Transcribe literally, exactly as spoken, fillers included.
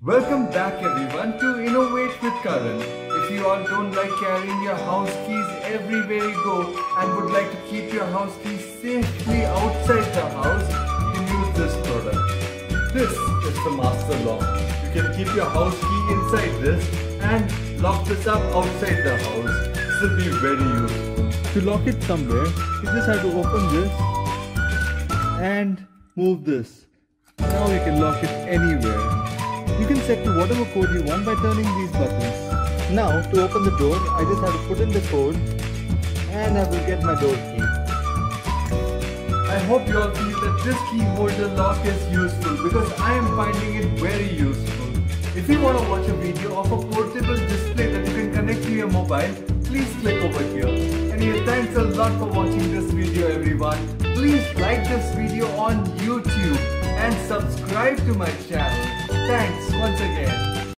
Welcome back everyone to Innovate with Karan. If you all don't like carrying your house keys everywhere you go and would like to keep your house keys safely outside the house, you can use this product. This is the master lock. You can keep your house key inside this and lock this up outside the house. This will be very useful. To lock it somewhere, you just have to open this and move this. Now you can lock it anywhere. You can set to whatever code you want by turning these buttons. Now to open the door, I just have to put in the code and I will get my door key. I hope you all feel that this key holder lock is useful because I am finding it very useful. If you want to watch a video of a portable display that you can connect to your mobile, please click over here. Anyway, thanks a lot for watching this video everyone. Please like this video on YouTube and subscribe to my channel. Thanks once again.